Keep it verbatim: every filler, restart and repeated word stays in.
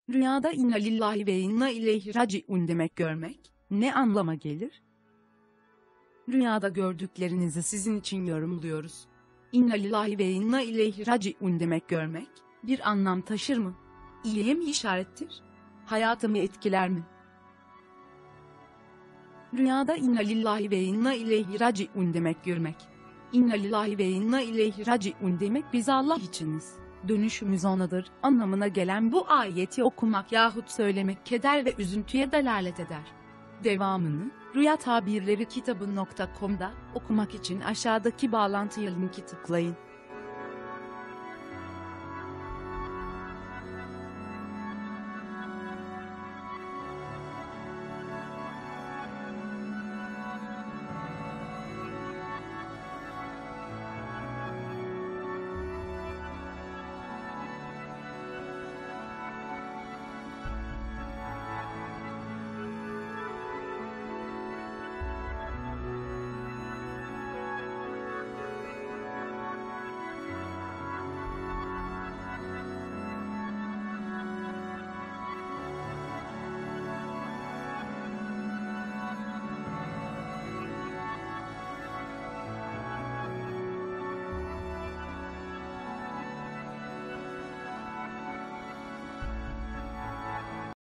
Rüyada inna lillahi ve inna ileyhi raciun demek görmek, ne anlama gelir? Rüyada gördüklerinizi sizin için yorumluyoruz. İnna lillahi ve inna ileyhi raciun demek görmek, bir anlam taşır mı? İyiye mi işarettir? Hayatımı etkiler mi? Rüyada inna lillahi ve inna ileyhi raciun demek görmek. İnna lillahi ve inna ileyhi raciun demek biz Allah içiniz, dönüşümüz O'nadır anlamına gelen bu ayeti okumak yahut söylemek keder ve üzüntüye delalet eder. Devamını rüya tabirleri kitabı nokta com'da okumak için aşağıdaki bağlantıya linki tıklayın.